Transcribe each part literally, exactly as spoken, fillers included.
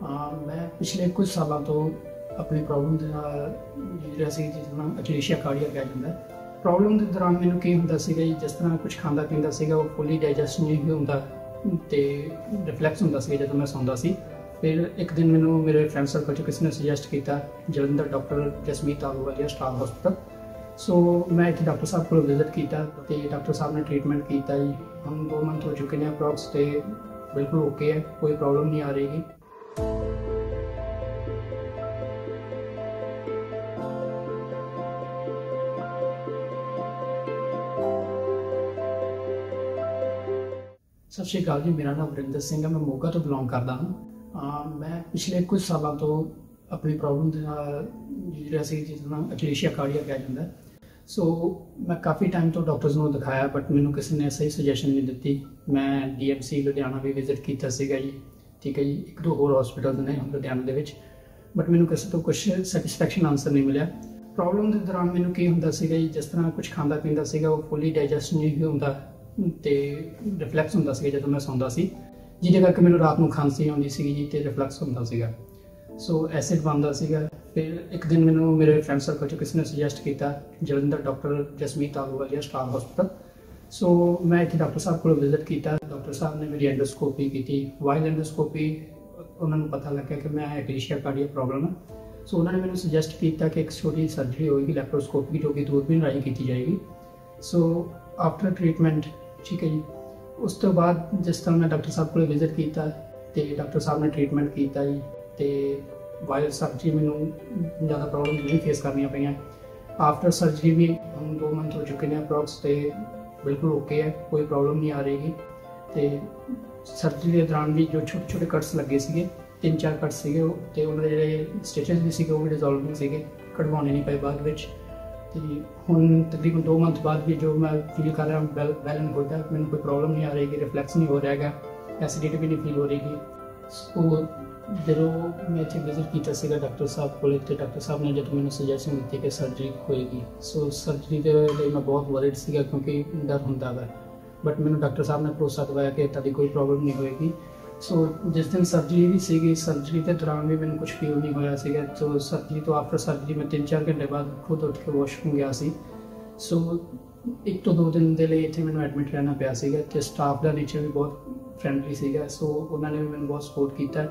ਹਾਂ, ਮੈਂ ਪਿਛਲੇ ਕੁਝ ਸਾਲਾਂ ਤੋਂ ਆਪਣੀ ਪ੍ਰੋਬਲਮ ਦੇ ਨਾਲ ਜੂਝ ਰਿਹਾ ਸੀ, ਜਿਸ ਨੂੰ ਅਕਲੇਸ਼ੀਆ ਕਾਰਡੀਆ ਕਿਹਾ ਜਾਂਦਾ ਹੈ। ਪ੍ਰੋਬਲਮ ਦੇ ਦੌਰਾਨ ਮੈਨੂੰ ਕੀ ਹੁੰਦਾ ਸੀਗਾ ਜੀ, ਜਿਸ ਤਰ੍ਹਾਂ ਕੁਝ ਖਾਂਦਾ ਪੀਂਦਾ ਸੀਗਾ ਉਹ ਫੁੱਲੀ ਡਾਈਜੈਸਟ ਨਹੀਂ ਹੁੰਦਾ ਤੇ ਰਿਫਲੈਕਸ ਹੁੰਦਾ ਸੀ ਜਦੋਂ ਮੈਂ ਸੌਂਦਾ ਸੀ। ਫਿਰ ਇੱਕ ਦਿਨ ਮੈਨੂੰ ਮੇਰੇ ਫਰੈਂਡ ਸਰਕਲ 'ਚ ਕਿਸੇ ਨੇ ਸੁਜੈਸਟ ਕੀਤਾ, ਜਲੰਧਰ ਡਾਕਟਰ ਜਸਮੀਤ ਆਹਲੂਵਾਲੀਆ ਸਟਾਰ ਹਸਪਤਾਲ। ਸੋ ਮੈਂ ਇੱਥੇ ਡਾਕਟਰ ਸਾਹਿਬ ਕੋਲ ਵਿਜ਼ਿਟ ਕੀਤਾ ਤੇ ਡਾਕਟਰ ਸਾਹਿਬ ਨੇ ਟ੍ਰੀਟਮੈਂਟ ਕੀਤਾ ਜੀ। ਹੁਣ ਦੋ ਮੰਥ ਹੋ ਚੁੱਕੇ ਨੇ ਅਪਰੋਕਸ ਤੇ ਬਿਲਕੁਲ ਓਕੇ ਹੈ, ਕੋਈ ਪ੍ਰੋਬਲਮ ਨਹੀਂ ਆ ਰਹੀ। ਸਤਿ ਸ਼੍ਰੀ ਅਕਾਲ ਜੀ, ਮੇਰਾ ਨਾਮ ਵਰਿੰਦਰ ਸਿੰਘ ਹੈ, ਮੈਂ ਮੋਗਾ ਤੋਂ ਬਿਲੋਂਗ ਕਰਦਾ ਹਾਂ। ਮੈਂ ਪਿਛਲੇ ਕੁਝ ਸਾਲਾਂ ਤੋਂ ਆਪਣੀ ਪ੍ਰੋਬਲਮ ਦੇ ਨਾਲ ਜੂਝ ਰਿਹਾ ਸੀ, ਜਿਸ ਨੂੰ ਅਕਲੇਸ਼ੀਆ ਕਾਰਡੀਆ ਕਿਹਾ ਜਾਂਦਾ। ਸੋ ਮੈਂ ਕਾਫੀ ਟਾਈਮ ਤੋਂ ਡਾਕਟਰਸ ਨੂੰ ਦਿਖਾਇਆ, ਬਟ ਮੈਨੂੰ ਕਿਸੇ ਨੇ ਸਹੀ ਸੁਜੈਸ਼ਨ ਨਹੀਂ ਦਿੱਤੀ। ਮੈਂ ਡੀ ਐਮ ਸੀ ਲੁਧਿਆਣਾ ਵੀ ਵਿਜ਼ਿਟ ਕੀਤਾ ਸੀਗਾ ਜੀ, ਠੀਕ ਹੈ ਜੀ, ਇੱਕ ਦੋ ਹੋਰ ਹਸਪੀਟਲ ਨੇ ਲੁਧਿਆਣਾ ਦੇ ਵਿੱਚ, ਬਟ ਮੈਨੂੰ ਕਿਸੇ ਤੋਂ ਕੁਝ ਸੈਟਿਸਫੈਕਸ਼ਨ ਆਨਸਰ ਨਹੀਂ ਮਿਲਿਆ। ਪ੍ਰੋਬਲਮ ਦੇ ਦੌਰਾਨ ਮੈਨੂੰ ਕੀ ਹੁੰਦਾ ਸੀਗਾ ਜੀ, ਜਿਸ ਤਰ੍ਹਾਂ ਕੁਝ ਖਾਂਦਾ ਪੀਂਦਾ ਸੀਗਾ ਉਹ ਫੁੱਲੀ ਡਾਈਜੈਸਟ ਨਹੀਂ ਹੁੰਦਾ ਤੇ ਰਿਫਲੈਕਸ ਹੁੰਦਾ ਸੀਗਾ ਜਦੋਂ ਮੈਂ ਸੌਂਦਾ ਸੀ, ਜਿਹਦੇ ਕਰਕੇ ਮੈਨੂੰ ਰਾਤ ਨੂੰ ਖਾਂਸੀ ਆਉਂਦੀ ਸੀਗੀ ਜੀ ਤੇ ਰਿਫਲੈਕਸ ਹੁੰਦਾ ਸੀਗਾ। ਸੋ ਐਸਿਡ ਬਣਦਾ ਸੀਗਾ। ਫਿਰ ਇੱਕ ਦਿਨ ਮੈਨੂੰ ਮੇਰੇ ਫਰੈਂਡ ਸਰਕਲ 'ਚ ਕਿਸੇ ਨੇ ਸੁਜੈਸਟ ਕੀਤਾ, ਜਲੰਧਰ ਡਾਕਟਰ ਜਸਮੀਤ ਆਹਲੂਵਾਲੀਆ ਸਟਾਰ ਹਸਪਤਾਲ। ਸੋ ਮੈਂ ਇੱਥੇ ਡਾਕਟਰ ਸਾਹਿਬ ਕੋਲ ਵਿਜ਼ਿਟ ਕੀਤਾ। ਡਾਕਟਰ ਸਾਹਿਬ ਨੇ ਮੇਰੀ ਐਂਡੋਸਕੋਪੀ ਕੀਤੀ। ਵਾਈਲ ਐਂਡੋਸਕੋਪੀ ਉਹਨਾਂ ਨੂੰ ਪਤਾ ਲੱਗਿਆ ਕਿ ਮੈਂ ਅਕਲੇਸ਼ੀਆ ਕਾਰਡੀਆ ਪ੍ਰੋਬਲਮ ਹੈ। ਸੋ ਉਹਨਾਂ ਨੇ ਮੈਨੂੰ ਸੁਜੈਸਟ ਕੀਤਾ ਕਿ ਇੱਕ ਛੋਟੀ ਸਰਜਰੀ ਹੋਏਗੀ ਲੈਪਰੋਸਕੋਪੀ, ਜੋ ਕਿ ਦੂਰਬੀਨ ਰਾਹੀਂ ਕੀਤੀ ਜਾਏਗੀ। ਸੋ ਆਫਟਰ ਟ੍ਰੀਟਮੈਂਟ, ਠੀਕ ਹੈ ਜੀ, ਉਸ ਤੋਂ ਬਾਅਦ ਜਿਸ ਤਰ੍ਹਾਂ ਮੈਂ ਡਾਕਟਰ ਸਾਹਿਬ ਕੋਲ ਵਿਜ਼ਿਟ ਕੀਤਾ ਤੇ ਡਾਕਟਰ ਸਾਹਿਬ ਨੇ ਟ੍ਰੀਟਮੈਂਟ ਕੀਤਾ ਜੀ, ਤੇ ਵਾਇਲ ਸਰਜਰੀ ਮੈਨੂੰ ਜ਼ਿਆਦਾ ਪ੍ਰੋਬਲਮ ਨਹੀਂ ਫੇਸ ਕਰਨੀਆਂ ਪਈਆਂ। ਆਫਟਰ ਸਰਜਰੀ ਵੀ ਹੁਣ ਦੋ ਮੰਥ ਹੋ ਚੁੱਕੇ ਨੇ ਅਪਰੋਕਸ ਤੇ ਬਿਲਕੁਲ ਓਕੇ ਹੈ, ਕੋਈ ਪ੍ਰੋਬਲਮ ਨਹੀਂ ਆ ਰਹੀ। ਤੇ ਸਰਜਰੀ ਦੇ ਦੌਰਾਨ ਵੀ ਜੋ ਛੋਟੇ ਛੋਟੇ ਕੱਟਸ ਲੱਗੇ ਸੀਗੇ, ਤਿੰਨ ਚਾਰ ਕੱਟਸ ਸੀਗੇ, ਉਹ ਤੇ ਉਹਨਾਂ ਦੇ ਜਿਹੜੇ ਸਟਿਚਸ ਵੀ ਸੀਗੇ ਉਹ ਵੀ ਡਿਜ਼ੋਲਵਿੰਗ ਸੀਗੇ, ਕਢਵਾਉਣੇ ਨਹੀਂ ਪਏ ਬਾਅਦ ਵਿੱਚ। ਤੇ ਹੁਣ ਤਕਰੀਬਨ ਦੋ ਮੰਥ ਬਾਅਦ ਵੀ ਜੋ ਮੈਂ ਫੀਲ ਕਰ ਰਿਹਾ ਵੈਲ ਵੈਲ ਐਂਡ ਗੁੱਡ ਹੈ, ਮੈਨੂੰ ਕੋਈ ਪ੍ਰੋਬਲਮ ਨਹੀਂ ਆ ਰਹੀ, ਰਿਫਲੈਕਸ ਨਹੀਂ ਹੋ ਰਿਹਾ ਹੈਗਾ, ਐਸਿਡਿਟੀ ਵੀ ਨਹੀਂ ਫੀਲ ਹੋ ਰਹੀ। ਸੋ ਜਦੋਂ ਮੈਂ ਇੱਥੇ ਵਿਜ਼ਿਟ ਕੀਤਾ ਸੀਗਾ ਡਾਕਟਰ ਸਾਹਿਬ ਕੋਲ, ਤੇ ਡਾਕਟਰ ਸਾਹਿਬ ਨੇ ਜਦੋਂ ਮੈਨੂੰ ਸੁਜੈਸ਼ਨ ਦਿੱਤੀ ਕਿ ਸਰਜਰੀ ਹੋਏਗੀ, ਸੋ ਸਰਜਰੀ ਦੇ ਲਈ ਮੈਂ ਬਹੁਤ ਵਰਿਡ ਸੀਗਾ ਕਿਉਂਕਿ ਡਰ ਹੁੰਦਾ ਵਾ, ਬਟ ਮੈਨੂੰ ਡਾਕਟਰ ਸਾਹਿਬ ਨੇ ਭਰੋਸਾ ਦਿਵਾਇਆ ਕਿ ਤੁਹਾਡੀ ਕੋਈ ਪ੍ਰੋਬਲਮ ਨਹੀਂ ਹੋਏਗੀ। ਸੋ ਜਿਸ ਦਿਨ ਸਰਜਰੀ ਵੀ ਸੀਗੀ, ਸਰਜਰੀ ਦੇ ਦੌਰਾਨ ਵੀ ਮੈਨੂੰ ਕੁਝ ਫੀਲ ਨਹੀਂ ਹੋਇਆ ਸੀਗਾ। ਸੋ ਸਰਜਰੀ ਤੋਂ ਆਫਟਰ ਸਰਜਰੀ ਮੈਂ ਤਿੰਨ ਚਾਰ ਘੰਟੇ ਬਾਅਦ ਖੁਦ ਉੱਠ ਕੇ ਵਾਸ਼ਰੂਮ ਗਿਆ ਸੀ। ਸੋ ਇੱਕ ਤੋਂ ਦੋ ਦਿਨ ਦੇ ਲਈ ਇੱਥੇ ਮੈਨੂੰ ਐਡਮਿਟ ਰਹਿਣਾ ਪਿਆ ਸੀਗਾ, ਤੇ ਸਟਾਫ ਦਾ ਨੇਚਰ ਵੀ ਬਹੁਤ ਫਰੈਂਡਲੀ ਸੀਗਾ। ਸੋ ਉਹਨਾਂ ਨੇ ਵੀ ਮੈਨੂੰ ਬਹੁਤ ਸਪੋਰਟ ਕੀਤਾ।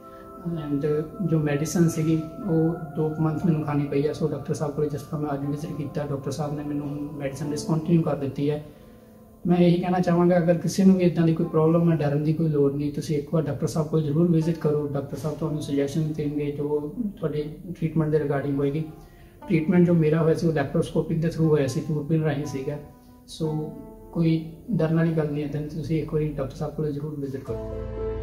ਐਂਡ ਜੋ ਮੈਡੀਸਨ ਸੀਗੀ ਉਹ ਦੋ ਮੰਥ ਮੈਨੂੰ ਖਾਣੀ ਪਈ ਹੈ। ਸੋ ਡਾਕਟਰ ਸਾਹਿਬ ਕੋਲ ਜਿਸ ਤਰ੍ਹਾਂ ਮੈਂ ਅੱਜ ਵਿਜ਼ਿਟ ਕੀਤਾ, ਡਾਕਟਰ ਸਾਹਿਬ ਨੇ ਮੈਨੂੰ ਮੈਡੀਸਨ ਡਿਸਕੰਟੀਨਿਊ ਕਰ ਦਿੱਤੀ ਹੈ। ਮੈਂ ਇਹੀ ਕਹਿਣਾ ਚਾਹਾਂਗਾ, ਅਗਰ ਕਿਸੇ ਨੂੰ ਵੀ ਇੱਦਾਂ ਦੀ ਕੋਈ ਪ੍ਰੋਬਲਮ ਹੈ, ਡਰਨ ਦੀ ਕੋਈ ਲੋੜ ਨਹੀਂ, ਤੁਸੀਂ ਇੱਕ ਵਾਰ ਡਾਕਟਰ ਸਾਹਿਬ ਕੋਲ ਜ਼ਰੂਰ ਵਿਜ਼ਿਟ ਕਰੋ। ਡਾਕਟਰ ਸਾਹਿਬ ਤੁਹਾਨੂੰ ਸੁਜੈਸ਼ਨ ਦੇਣਗੇ ਜੋ ਤੁਹਾਡੇ ਟ੍ਰੀਟਮੈਂਟ ਦੇ ਰਿਗਾਰਡਿੰਗ ਹੋਏਗੀ। ਟ੍ਰੀਟਮੈਂਟ ਜੋ ਮੇਰਾ ਹੋਇਆ ਸੀ ਉਹ ਲੈਪਰੋਸਕੋਪੀ ਦੇ ਥਰੂ ਹੋਇਆ ਸੀ, ਦੂਰਬੀਨ ਰਾਹੀਂ ਸੀਗਾ। ਸੋ ਕੋਈ ਡਰਨ ਵਾਲੀ ਗੱਲ ਨਹੀਂ ਹੈ, ਤੁਸੀਂ ਇੱਕ ਵਾਰੀ ਡਾਕਟਰ ਸਾਹਿਬ ਕੋਲ ਜ਼ਰੂਰ ਵਿਜ਼ਿਟ ਕਰੋ।